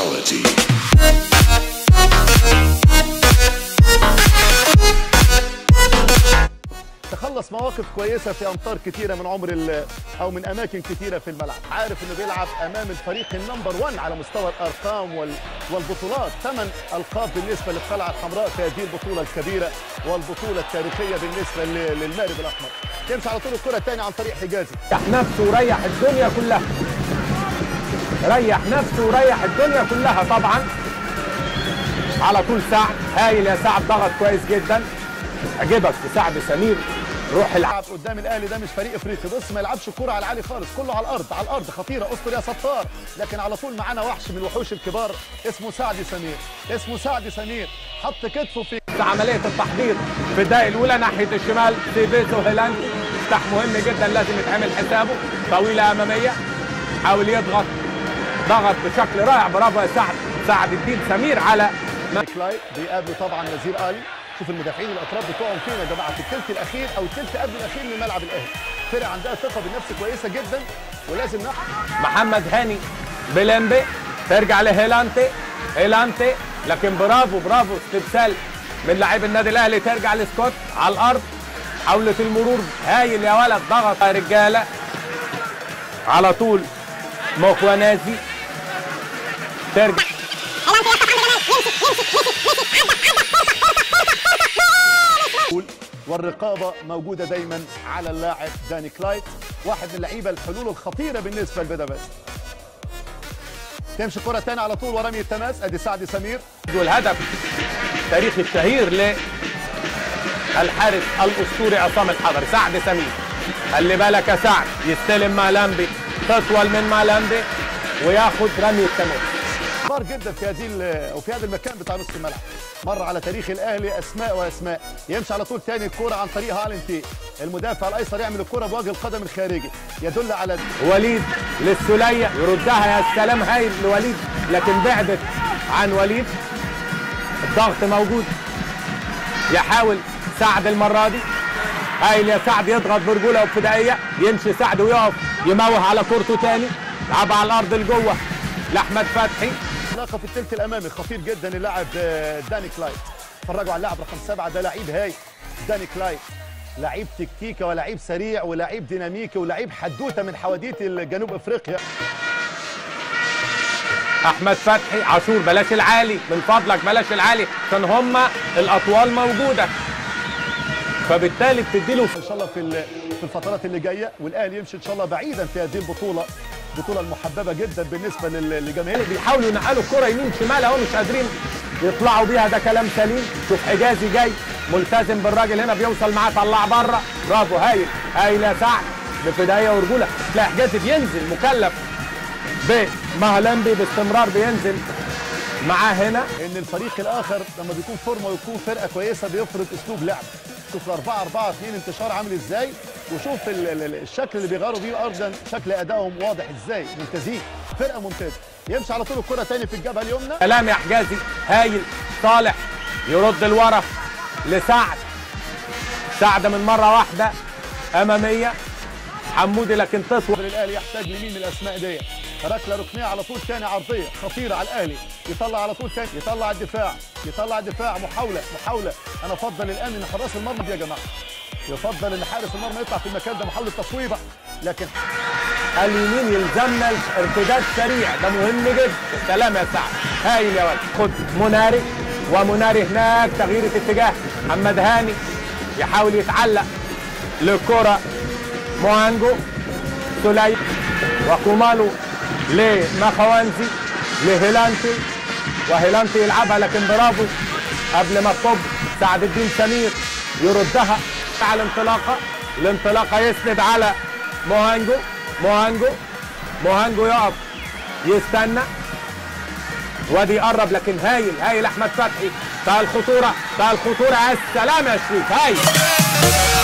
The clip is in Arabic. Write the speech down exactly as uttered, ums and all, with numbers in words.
fatality. تخلص مواقف كويسه في امتار كتيره من عمر او من اماكن كتيره في الملعب، عارف انه بيلعب امام الفريق النمبر واحد على مستوى الارقام والبطولات، ثمان القاب بالنسبه للقلعه الحمراء في هذه البطوله الكبيره والبطوله التاريخيه بالنسبه للمارد الاحمر. تمشي على طول الكره الثانيه عن طريق حجازي. ريح نفسه وريح الدنيا كلها. ريح نفسه وريح الدنيا كلها طبعا. على طول سعد، هايل يا سعد، ضغط كويس جدا. عجبك في سعد سمير، روح العب قدام الاهلي. ده مش فريق افريقي، بص ما يلعبش الكوره على العالي خالص، كله على الارض، على الارض خطيره. استر يا ستار. لكن على طول معانا وحش من الوحوش الكبار اسمه سعد سمير، اسمه سعد سمير، حط كتفه في عمليه التحضير في الدقائق الاولى ناحيه الشمال. سيفيزو هيلاند مفتاح مهم جدا لازم يتعمل حسابه. طويله اماميه، حاول يضغط، ضغط بشكل رائع. برافو يا سعد. سعد الدين سمير على كلاي بيقابله طبعا نزير آلي. شوف المدافعين الاطراف بتوعهم فين يا جماعه، في الثلث الاخير او الثلث قبل الاخير من ملعب الاهلي. فرقه عندها ثقه بالنفس كويسه جدا ولازم نحن. محمد هاني بلمبي ترجع لهيلانتي. هيلانتي لكن برافو برافو استبسال من لاعب النادي الاهلي. ترجع لسكوت على الارض، حاولة المرور هايل يا ولد. ضغط يا رجاله على طول. مخوانازي ترجع والرقابه موجوده دايما على اللاعب داني كلايت، واحد من اللعيبه الحلول الخطيره بالنسبه لبدافاس. تمشي الكره ثانيه على طول ورمي التماس. ادي سعد سمير والهدف تاريخ الشهير للحارس الاسطوري عصام الحضري. سعد سمير خلي بالك يا سعد، يستلم مالامبي، تطول من مالامبي وياخد رمي التماس. كبار جدا في هذه او في هذا المكان بتاع نص الملعب. مر على تاريخ الاهلي اسماء واسماء. يمشي على طول ثاني الكوره عن طريق هالنتي، المدافع الايسر، يعمل الكوره بوجه القدم الخارجي، يدل على وليد للسليه يردها. يا سلام، هايل لوليد لكن بعدت عن وليد. الضغط موجود، يحاول سعد المره دي. هايل يا سعد، يضغط برجوله وبفدائيه. يمشي سعد ويقف يموه على كورته ثاني، يلعبها على الارض لجوه لاحمد فتحي. علاقه في الثلث الامامي خطير جدا اللاعب داني كلايت. اتفرجوا على اللاعب رقم سبعه، ده لعيب هاي. داني كلايت لعيب تكتيكه ولعيب سريع ولعيب ديناميكي ولعيب حدوته من حواديت جنوب افريقيا. احمد فتحي عاشور، بلاش العالي من فضلك، بلاش العالي عشان هم الاطوال موجوده، فبالتالي بتديله ان شاء الله في في الفترات اللي جايه، والاهلي يمشي ان شاء الله بعيدا في هذه البطوله، البطوله المحببه جدا بالنسبه للجماهير. بيحاولوا ينقلوا الكره يمين شمال اهو، مش قادرين يطلعوا بيها. ده كلام سليم. شوف حجازي جاي ملتزم بالراجل هنا، بيوصل معاه، طلع بره. برافو، هايل هايل يا سعد بفدائيه ورجوله. تلاقي حجازي بينزل مكلف بمهلمبي باستمرار، بينزل معاه هنا. ان الفريق الاخر لما بيكون فورمه ويكون فرقه كويسه بيفرض اسلوب لعب. شوف أربعة أربعة اثنين انتشار عامل ازاي، وشوف الشكل اللي بيغيروا بيه ارضا، شكل ادائهم واضح ازاي، ممتازين، فرقه ممتازه. يمشي على طول الكره ثاني في الجبهه اليمنى. كلام يا حجازي هايل. صالح يرد الورا لسعد. سعد من مره واحده اماميه حمودي لكن تطول. الاهلي يحتاج لمين من الاسماء دي؟ ركله ركنيه على طول ثاني عرضيه خطيره على الاهلي. يطلع على طول ثاني، يطلع الدفاع، يطلع الدفاع. محاوله محاوله. انا افضل الان ان حراس المرمى دي يا جماعه، يفضل ان حارس المرمى يطلع في المكان ده. محاوله تصويبه لكن اليمين يلزمنا ارتداد سريع، ده مهم جدا. سلام يا سعد، هايل يا ولد. خد مناري، ومناري هناك تغيير اتجاه. محمد هاني يحاول يتعلق للكره. موانجو سليم وكومالو لمخوانزي لهيلانتي، وهيلانتي يلعبها لكن برافو قبل ما تطب. سعد الدين سمير يردها على الانطلاقه. الانطلاقه يسند على موهانجو. موهانجو موهانجو يقف يستنى وادي يقرب لكن هايل هايل احمد فتحي. بتاع الخطوره بتاع الخطوره. يا سلام يا شريف، هايل.